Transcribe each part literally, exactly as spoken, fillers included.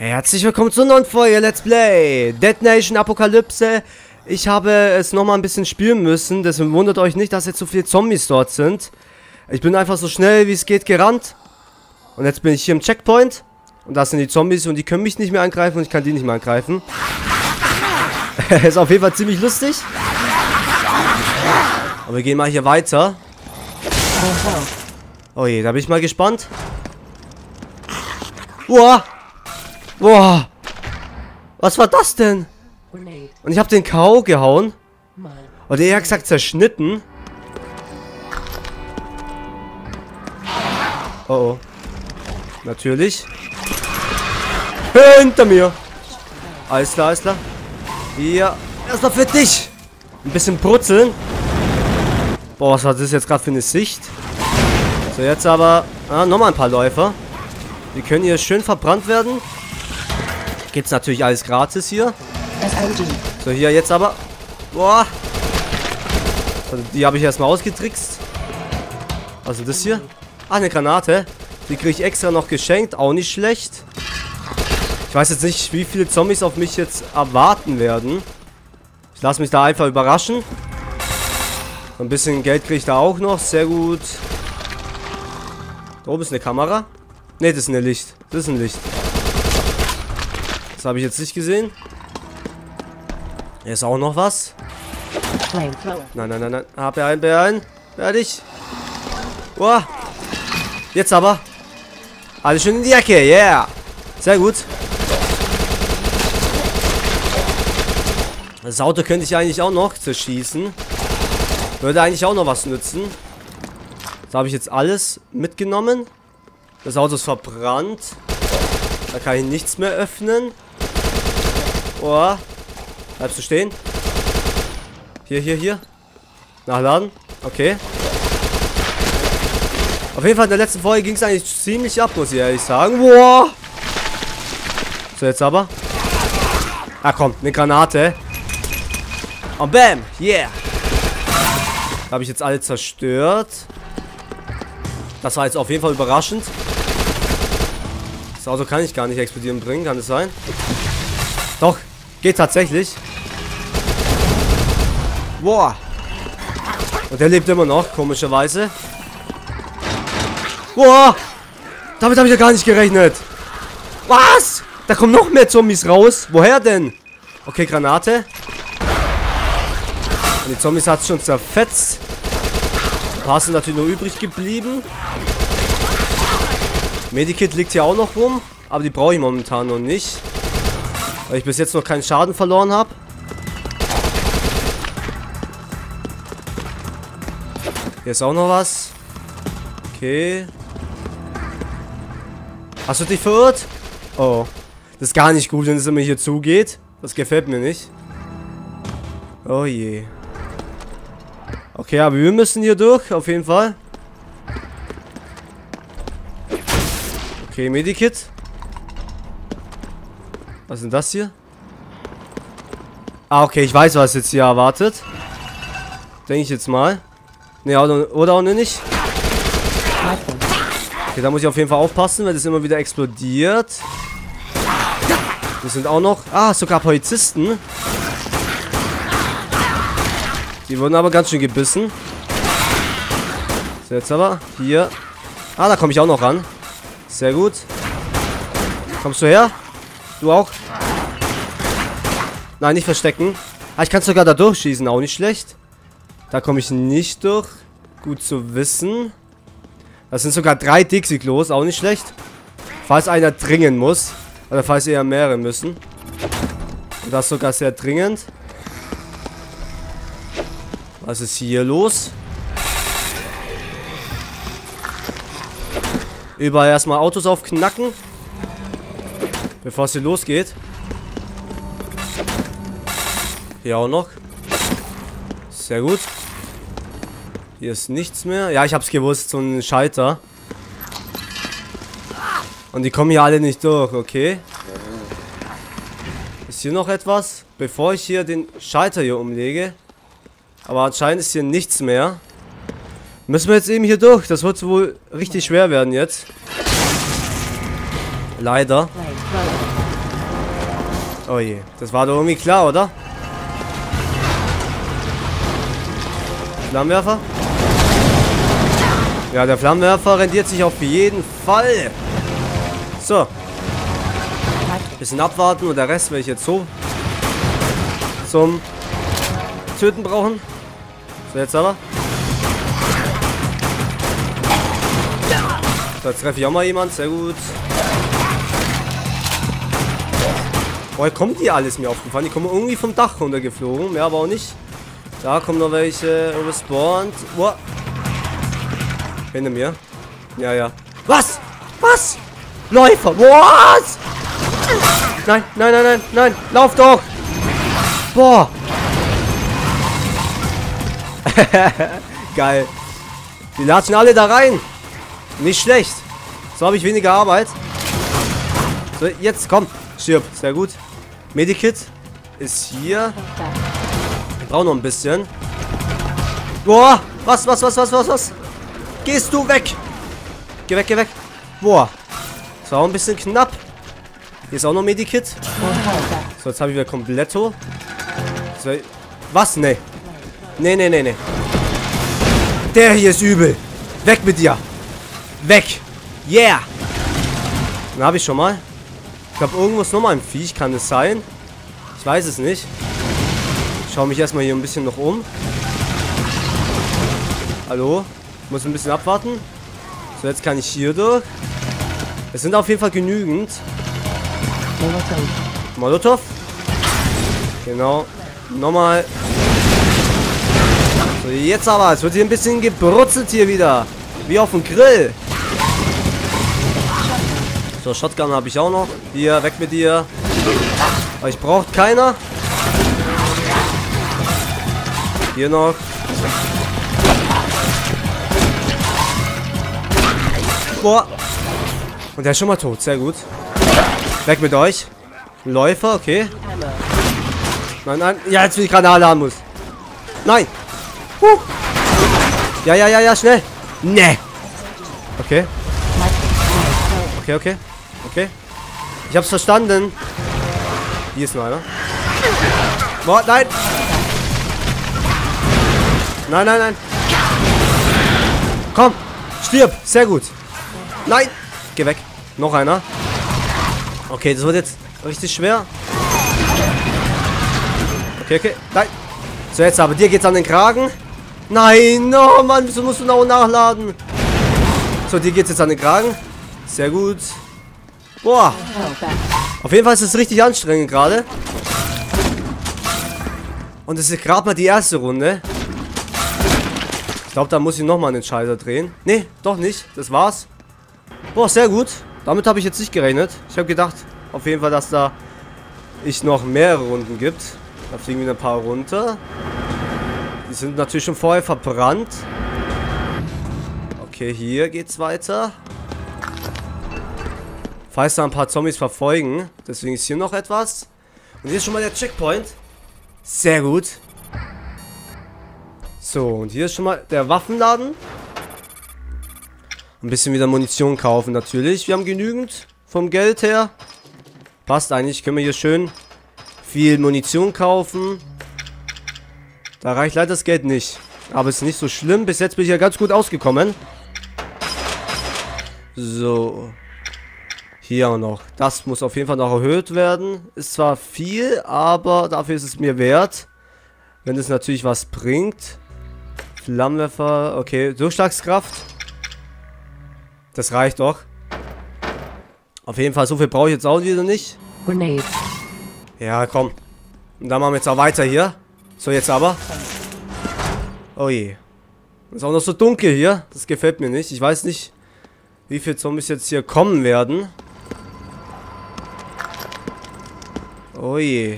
Herzlich willkommen zu neuen Folge Let's Play Dead Nation Apokalypse. Ich habe es nochmal ein bisschen spielen müssen, deswegen wundert euch nicht, dass jetzt so viele Zombies dort sind. Ich bin einfach so schnell wie es geht gerannt. Und jetzt bin ich hier im Checkpoint. Und da sind die Zombies und die können mich nicht mehr angreifen und ich kann die nicht mehr angreifen. Ist auf jeden Fall ziemlich lustig. Aber wir gehen mal hier weiter. Oh je, da bin ich mal gespannt. Boah! Boah! Was war das denn? Und ich habe den K O gehauen. Oder eher gesagt zerschnitten. Oh oh. Natürlich. Hinter mir. Alles klar, alles klar. Hier. Erstmal für dich. Ein bisschen brutzeln. Boah, was war das jetzt gerade für eine Sicht? So, jetzt aber... Ah, nochmal ein paar Läufer. Die können hier schön verbrannt werden. Gibt's natürlich alles gratis hier. So, hier jetzt aber... Boah. Also, die habe ich erstmal ausgetrickst. Also das hier. Ah, eine Granate. Die kriege ich extra noch geschenkt. Auch nicht schlecht. Ich weiß jetzt nicht, wie viele Zombies auf mich jetzt erwarten werden. Ich lasse mich da einfach überraschen. Ein bisschen Geld kriege ich da auch noch. Sehr gut. Da oben ist eine Kamera. Ne, das ist ein Licht. Das ist ein Licht. Das habe ich jetzt nicht gesehen. Hier ist auch noch was. Nein, nein, nein, nein. Ah, beeilen, beeilen. Fertig. Boah. Jetzt aber. Alles schön in die Ecke. Yeah. Sehr gut. Das Auto könnte ich eigentlich auch noch zerschießen. Würde eigentlich auch noch was nützen. Da habe ich jetzt alles mitgenommen. Das Auto ist verbrannt. Da kann ich nichts mehr öffnen. Oh. Bleibst du stehen? Hier, hier, hier. Nachladen. Okay. Auf jeden Fall in der letzten Folge ging es eigentlich ziemlich ab, muss ich ehrlich sagen. Boah. So, jetzt aber. Ah, komm. Eine Granate. Und bam. Yeah. Da habe ich jetzt alle zerstört. Das war jetzt auf jeden Fall überraschend. Das Auto kann ich gar nicht explodieren bringen, kann es sein? Doch, geht tatsächlich. Boah. Und der lebt immer noch, komischerweise. Boah. Damit habe ich ja gar nicht gerechnet. Was? Da kommen noch mehr Zombies raus. Woher denn? Okay, Granate. Und die Zombies hat es schon zerfetzt. Ein paar sind natürlich nur übrig geblieben. Medikit liegt hier auch noch rum. Aber die brauche ich momentan noch nicht. Weil ich bis jetzt noch keinen Schaden verloren habe. Hier ist auch noch was. Okay. Hast du dich verirrt? Oh. Das ist gar nicht gut, wenn es immer hier zugeht. Das gefällt mir nicht. Oh je. Okay, aber wir müssen hier durch, auf jeden Fall. Okay, Medikit. Was ist denn das hier? Ah, okay, ich weiß, was jetzt hier erwartet. Denke ich jetzt mal. Ne, oder auch nicht. Okay, da muss ich auf jeden Fall aufpassen, weil das immer wieder explodiert. Das sind auch noch... Ah, sogar Polizisten. Die wurden aber ganz schön gebissen. So, jetzt aber hier. Ah, da komme ich auch noch ran. Sehr gut. Kommst du her? Du auch? Nein, nicht verstecken. Ah, ich kann sogar da durchschießen. Auch nicht schlecht. Da komme ich nicht durch. Gut zu wissen. Das sind sogar drei Dixie-Klos. Auch nicht schlecht. Falls einer dringen muss. Oder falls eher mehrere müssen. Und das sogar sehr dringend. Was ist hier los? Überall erstmal Autos aufknacken. Bevor es hier losgeht. Hier auch noch. Sehr gut. Hier ist nichts mehr. Ja, ich hab's gewusst. So ein Schalter. Und die kommen hier alle nicht durch. Okay. Ist hier noch etwas? Bevor ich hier den Schalter hier umlege. Aber anscheinend ist hier nichts mehr. Müssen wir jetzt eben hier durch. Das wird wohl richtig schwer werden jetzt. Leider. Oh je, das war doch irgendwie klar, oder? Flammenwerfer? Ja, der Flammenwerfer rendiert sich auf jeden Fall. So. Bisschen abwarten und der Rest werde ich jetzt so zum Töten brauchen. So, jetzt aber. So, jetzt treffe ich auch mal jemand. Sehr gut. Woher kommen die alles mir aufgefallen? Die kommen irgendwie vom Dach runtergeflogen. Mehr aber auch nicht. Da kommen noch welche respawned. Wow. Hinter mir. Ja, ja. Was? Was? Läufer. Was? Nein, nein, nein, nein, nein. Lauf doch. Boah. Geil. Die latschen alle da rein. Nicht schlecht. So habe ich weniger Arbeit. So, jetzt komm. Stirb. Sehr gut. Medikit ist hier. Wir brauchen noch ein bisschen. Boah. Was, was, was, was, was, was? Gehst du weg. Geh weg, geh weg. Boah. Das war auch ein bisschen knapp. Hier ist auch noch Medikit. So, jetzt habe ich wieder Kompletto. So, was? Nee. Nee, nee, nee, nee. Der hier ist übel. Weg mit dir. Weg. Yeah. Dann habe ich schon mal. Ich glaube, irgendwo ist nochmal ein Viech. Kann es sein? Ich weiß es nicht. Ich schaue mich erstmal hier ein bisschen noch um. Hallo? Ich muss ein bisschen abwarten. So, jetzt kann ich hier durch. Es sind auf jeden Fall genügend. Molotov. Genau. Nochmal. So, jetzt aber. Es wird hier ein bisschen gebrutzelt hier wieder. Wie auf dem Grill. So, Shotgun habe ich auch noch. Hier, weg mit dir. Euch braucht keiner. Hier noch. Boah. Und der ist schon mal tot. Sehr gut. Weg mit euch. Läufer, okay. Nein, nein. Ja, jetzt will ich Granate haben muss. Nein. Huh. Ja, ja, ja, ja, schnell. Nee. Okay. Okay, okay. Okay. Ich hab's verstanden. Hier ist noch einer. Boah, nein. Nein, nein, nein. Komm. Stirb. Sehr gut. Nein. Geh weg. Noch einer. Okay, das wird jetzt richtig schwer. Okay, okay. Nein. So, jetzt aber. Dir geht's an den Kragen. Nein. Oh, Mann. Wieso musst du noch nachladen? So, dir geht's jetzt an den Kragen. Sehr gut. Boah. Auf jeden Fall ist es richtig anstrengend gerade. Und es ist gerade mal die erste Runde. Ich glaube, da muss ich nochmal einen Schalter drehen. Nee, doch nicht. Das war's. Boah, sehr gut. Damit habe ich jetzt nicht gerechnet. Ich habe gedacht, auf jeden Fall, dass da ich noch mehrere Runden gibt. Da fliegen wieder ein paar runter. Die sind natürlich schon vorher verbrannt. Okay, hier geht's weiter. Falls da ein paar Zombies verfolgen. Deswegen ist hier noch etwas. Und hier ist schon mal der Checkpoint. Sehr gut. So, und hier ist schon mal der Waffenladen. Ein bisschen wieder Munition kaufen natürlich. Wir haben genügend vom Geld her. Passt eigentlich. Können wir hier schön viel Munition kaufen. Da reicht leider das Geld nicht. Aber ist nicht so schlimm. Bis jetzt bin ich ja ganz gut ausgekommen. So. Hier auch noch. Das muss auf jeden Fall noch erhöht werden. Ist zwar viel, aber dafür ist es mir wert. Wenn es natürlich was bringt. Flammenwerfer. Okay, Durchschlagskraft. Das reicht doch. Auf jeden Fall, so viel brauche ich jetzt auch wieder nicht. Grenade. Ja, komm. Und dann machen wir jetzt auch weiter hier. So, jetzt aber. Oh je. Ist auch noch so dunkel hier. Das gefällt mir nicht. Ich weiß nicht, wie viele Zombies jetzt hier kommen werden. Oh je.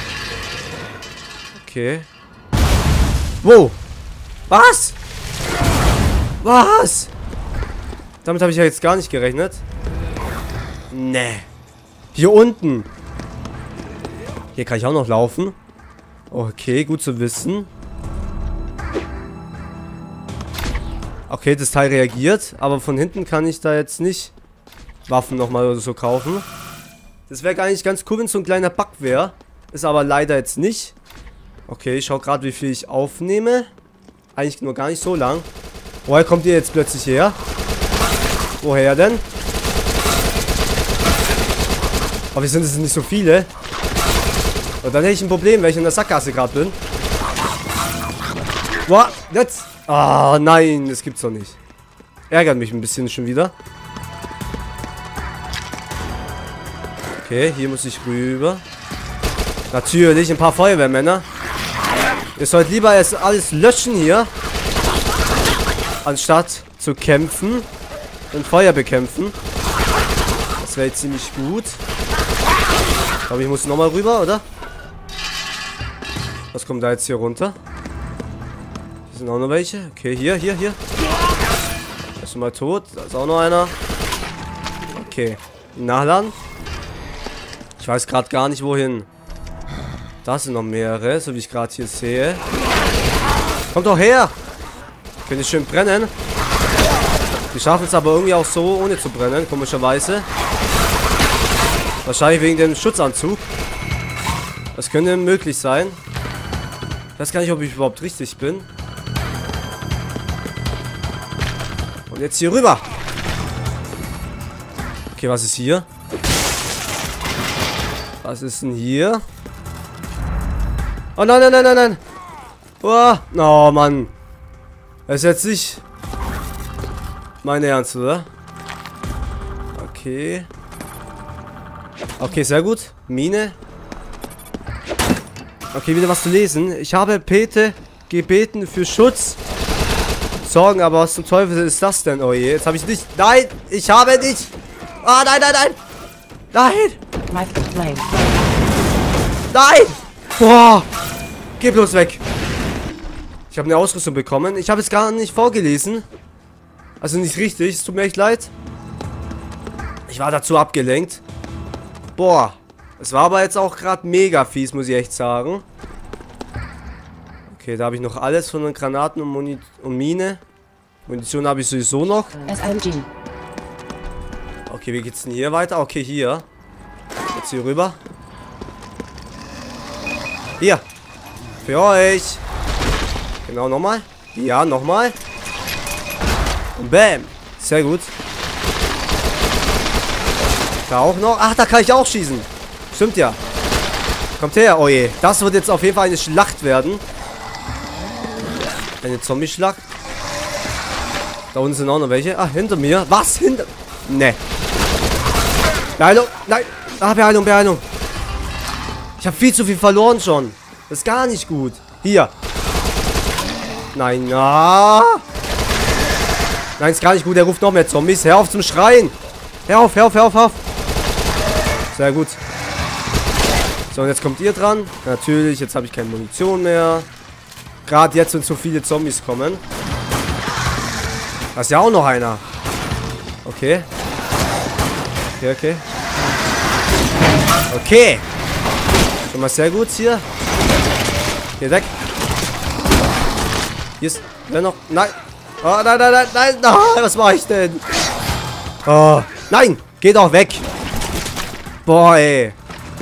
Okay. Wow. Was? Was? Damit habe ich ja jetzt gar nicht gerechnet. Nee. Hier unten. Hier kann ich auch noch laufen. Okay, gut zu wissen. Okay, das Teil reagiert. Aber von hinten kann ich da jetzt nicht Waffen nochmal oder so kaufen. Das wäre eigentlich ganz cool, wenn so ein kleiner Bug wäre. Ist aber leider jetzt nicht. Okay, ich schau gerade, wie viel ich aufnehme. Eigentlich nur gar nicht so lang. Woher kommt ihr jetzt plötzlich her? Woher denn? Aber wir sind es nicht so viele. Und dann hätte ich ein Problem, weil ich in der Sackgasse gerade bin. Boah, jetzt. Ah, oh, nein, das gibt's doch nicht. Ärgert mich ein bisschen schon wieder. Okay, hier muss ich rüber. Natürlich, ein paar Feuerwehrmänner. Ihr sollt lieber erst alles löschen hier. Anstatt zu kämpfen. Und Feuer bekämpfen. Das wäre jetzt ziemlich gut. Ich glaube, ich muss nochmal rüber, oder? Was kommt da jetzt hier runter? Hier sind auch noch welche. Okay, hier, hier, hier. Der ist schon mal tot. Da ist auch noch einer. Okay. Nachladen. Ich weiß gerade gar nicht, wohin. Da sind noch mehrere, so wie ich gerade hier sehe. Kommt doch her! Könnte schön brennen. Die schaffen es aber irgendwie auch so, ohne zu brennen, komischerweise. Wahrscheinlich wegen dem Schutzanzug. Das könnte möglich sein. Ich weiß gar nicht, ob ich überhaupt richtig bin. Und jetzt hier rüber. Okay, was ist hier? Was ist denn hier? Oh nein, nein, nein, nein, nein. Oh, oh Mann. Das ist jetzt nicht mein Ernst, oder? Okay. Okay, sehr gut. Mine. Okay, wieder was zu lesen. Ich habe Pete gebeten für Schutz. Sorgen, aber was zum Teufel ist das denn? Oh je, jetzt habe ich nicht. Nein, ich habe nicht. Ah, oh, nein, nein, nein. Nein. Nein. Boah. Geh bloß weg. Ich habe eine Ausrüstung bekommen. Ich habe es gar nicht vorgelesen. Also nicht richtig. Es tut mir echt leid. Ich war dazu abgelenkt. Boah. Es war aber jetzt auch gerade mega fies, muss ich echt sagen. Okay, da habe ich noch alles von den Granaten und, Muni und Mine. Munition habe ich sowieso noch. S M G. Okay, wie geht's denn hier weiter? Okay, hier. Jetzt hier rüber. Hier. Für euch. Genau, nochmal. Ja, nochmal. Und bam. Sehr gut. Da auch noch. Ach, da kann ich auch schießen. Stimmt ja. Kommt her. Oh je. Das wird jetzt auf jeden Fall eine Schlacht werden. Eine Zombie-Schlacht. Da unten sind auch noch welche. Ah, hinter mir. Was? Hinter... Ne. Beheilung. Nein. Ah, Beheilung, Beheilung. Ich habe viel zu viel verloren schon. Das ist gar nicht gut. Hier. Nein, na. Nein, ist gar nicht gut. Er ruft noch mehr Zombies. Hör auf zum Schreien. Hör auf, hör auf, hör auf, hör auf. Sehr gut. So, und jetzt kommt ihr dran. Natürlich, jetzt habe ich keine Munition mehr. Gerade jetzt, wenn so viele Zombies kommen. Da ist ja auch noch einer. Okay. Okay, okay. Okay. Schon mal sehr gut hier. Hier weg. Hier ist... Wer noch? Nein. Oh, nein, nein, nein, nein. Nein, was mache ich denn? Oh. Nein. Geht auch weg. Boah, ey.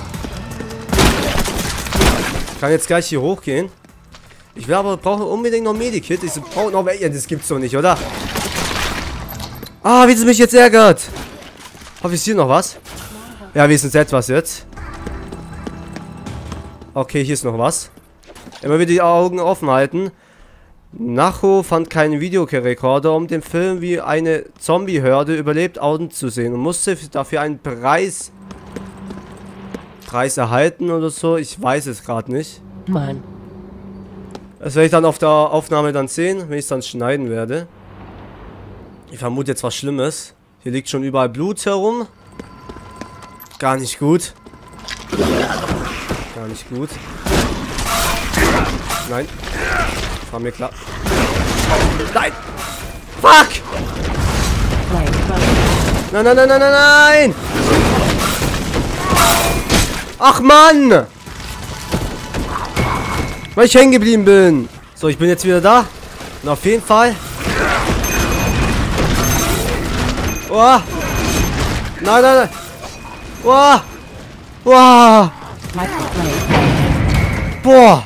Ich kann jetzt gleich hier hochgehen. Ich will aber brauche unbedingt noch Medikit. Ich brauche noch... Ja, das gibt's doch nicht, oder? Ah, wie es mich jetzt ärgert. Hoffe ich, hier noch was? Ja, wir sind etwas jetzt. Okay, hier ist noch was. Immer wieder die Augen offen halten. Nacho fand keinen Videorekorder, um den Film wie eine Zombie-Hörde überlebt anzusehen und musste dafür einen Preis Preis erhalten oder so. Ich weiß es gerade nicht. Mann. Das werde ich dann auf der Aufnahme dann sehen, wenn ich es dann schneiden werde. Ich vermute jetzt was Schlimmes. Hier liegt schon überall Blut herum. Gar nicht gut. Gar nicht gut. Nein. War mir klar. Nein! Fuck! Nein, nein, nein, nein, nein, nein! Ach Mann! Weil ich hängen geblieben bin. So, ich bin jetzt wieder da. Und auf jeden Fall. Oh! Nein, nein, nein! Oh! Wow. Boah.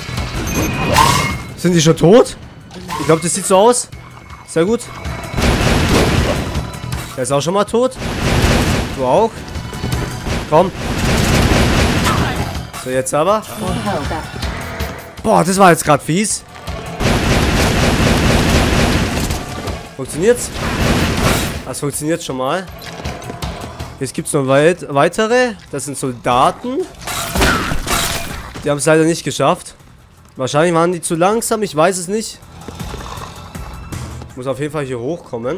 Sind die schon tot? Ich glaube, das sieht so aus. Sehr gut. Der ist auch schon mal tot. Du auch. Komm. So, jetzt aber. Boah, das war jetzt gerade fies. Funktioniert's? Das funktioniert schon mal. Jetzt gibt es noch weit weitere. Das sind Soldaten. Die haben es leider nicht geschafft. Wahrscheinlich waren die zu langsam. Ich weiß es nicht. Ich muss auf jeden Fall hier hochkommen.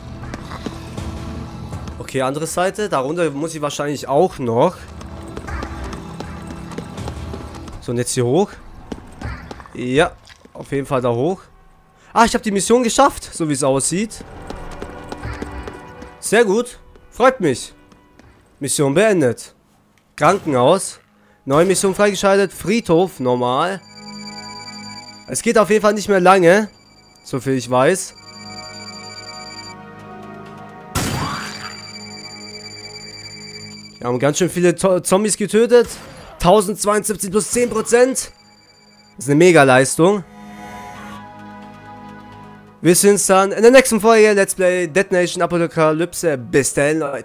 Okay, andere Seite. Darunter muss ich wahrscheinlich auch noch. So, und jetzt hier hoch. Ja, auf jeden Fall da hoch. Ah, ich habe die Mission geschafft, so wie es aussieht. Sehr gut. Freut mich. Mission beendet. Krankenhaus. Neue Mission freigeschaltet. Friedhof, normal. Es geht auf jeden Fall nicht mehr lange. So viel ich weiß. Wir haben ganz schön viele to Zombies getötet. tausendzweiundsiebzig plus zehn Prozent. Das ist eine Mega-Leistung. Wir sehen uns dann in der nächsten Folge Let's Play Dead Nation Apokalypse. Bis dahin, Leute.